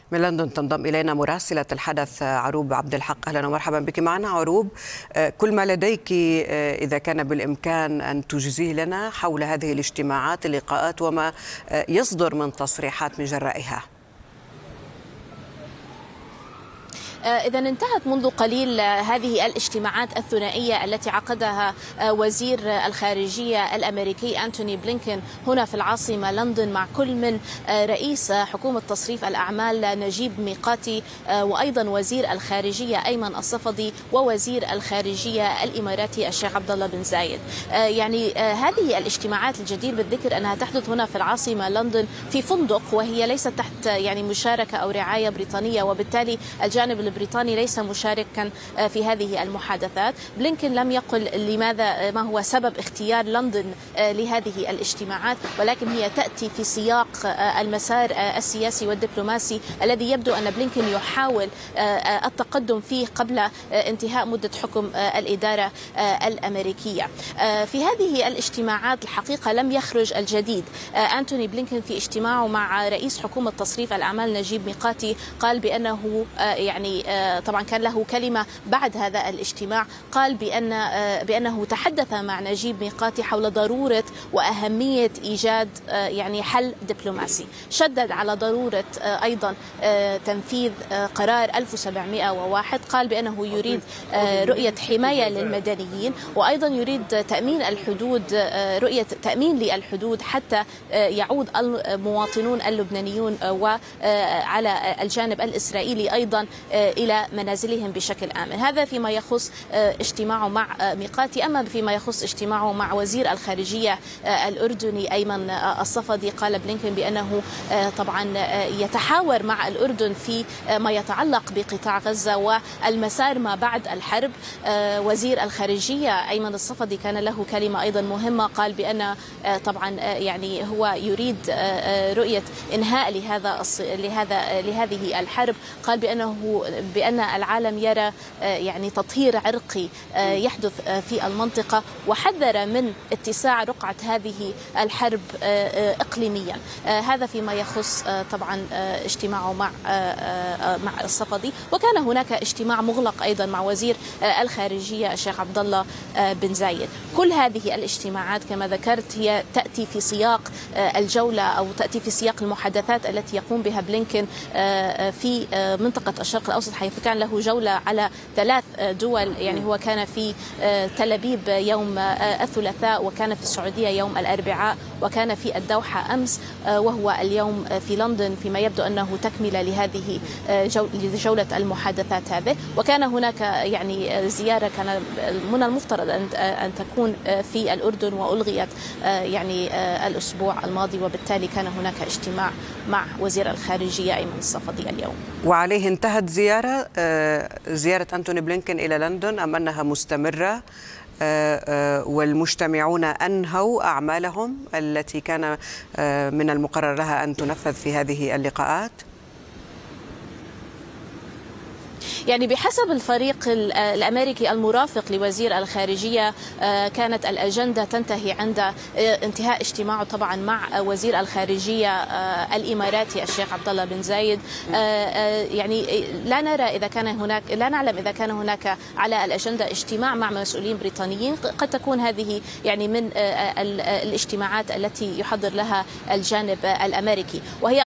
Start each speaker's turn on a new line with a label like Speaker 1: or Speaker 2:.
Speaker 1: من لندن تنضم إلينا مراسلة الحدث عروب عبد الحق. أهلا ومرحبا بك معنا عروب. كل ما لديك إذا كان بالإمكان أن تجزيه لنا حول هذه الاجتماعات اللقاءات وما يصدر من تصريحات من جرائها.
Speaker 2: إذا انتهت منذ قليل هذه الاجتماعات الثنائية التي عقدها وزير الخارجية الأمريكي أنتوني بلينكن هنا في العاصمة لندن مع كل من رئيس حكومة تصريف الأعمال نجيب ميقاتي وأيضا وزير الخارجية أيمن الصفدي ووزير الخارجية الإماراتي الشيخ عبد الله بن زايد. يعني هذه الاجتماعات الجدير بالذكر أنها تحدث هنا في العاصمة لندن في فندق، وهي ليست تحت يعني مشاركة أو رعاية بريطانية، وبالتالي الجانب البريطاني ليس مشاركا في هذه المحادثات. بلينكن لم يقل لماذا ما هو سبب اختيار لندن لهذه الاجتماعات، ولكن هي تأتي في سياق المسار السياسي والدبلوماسي الذي يبدو أن بلينكن يحاول التقدم فيه قبل انتهاء مدة حكم الإدارة الأمريكية. في هذه الاجتماعات الحقيقة لم يخرج الجديد. أنتوني بلينكن في اجتماعه مع رئيس حكومة تصريف الأعمال نجيب ميقاتي قال بأنه يعني طبعا كان له كلمة بعد هذا الاجتماع، قال بأنه تحدث مع نجيب ميقاتي حول ضرورة وأهمية إيجاد يعني حل دبلوماسي. شدد على ضرورة أيضا تنفيذ قرار 1701. قال بأنه يريد رؤية حماية للمدنيين، وأيضا يريد تأمين الحدود، رؤية تأمين للحدود حتى يعود المواطنون اللبنانيون وعلى الجانب الإسرائيلي أيضا إلى منازلهم بشكل آمن. هذا فيما يخص اجتماعه مع ميقاتي. أما فيما يخص اجتماعه مع وزير الخارجية الأردني أيمن الصفدي، قال بلينكن بأنه طبعا يتحاور مع الأردن في ما يتعلق بقطاع غزة والمسار ما بعد الحرب. وزير الخارجية أيمن الصفدي كان له كلمة أيضا مهمة، قال بأن طبعا يعني هو يريد رؤية إنهاء لهذه الحرب. قال بأن العالم يرى يعني تطهير عرقي يحدث في المنطقة، وحذر من اتساع رقعة هذه الحرب إقليميا. هذا فيما يخص طبعا اجتماعه مع الصفدي. وكان هناك اجتماع مغلق أيضا مع وزير الخارجية الشيخ عبد الله بن زايد. كل هذه الاجتماعات كما ذكرت هي تأتي في سياق الجولة أو تأتي في سياق المحادثات التي يقوم بها بلينكن في منطقة الشرق الأوسط، حيث كان له جولة على 3 دول. يعني هو كان في تل أبيب يوم الثلاثاء، وكان في السعودية يوم الأربعاء، وكان في الدوحة أمس، وهو اليوم في لندن، فيما يبدو أنه تكملة لهذه جولة المحادثات هذه. وكان هناك يعني زيارة كان من المفترض أن تكون في الأردن وألغيت يعني الأسبوع الماضي، وبالتالي كان هناك اجتماع مع وزير الخارجية أيمن الصفدي اليوم.
Speaker 1: وعليه انتهت زيارة أنتوني بلينكن إلى لندن أم أنها مستمرة؟ والمجتمعون أنهوا أعمالهم التي كان من المقرر لها أن تنفذ في هذه اللقاءات؟
Speaker 2: يعني بحسب الفريق الأمريكي المرافق لوزير الخارجية كانت الأجندة تنتهي عند انتهاء اجتماعه طبعا مع وزير الخارجية الإماراتي الشيخ عبد الله بن زايد. يعني لا نعلم إذا كان هناك على الأجندة اجتماع مع مسؤولين بريطانيين. قد تكون هذه يعني من الاجتماعات التي يحضر لها الجانب الأمريكي، وهي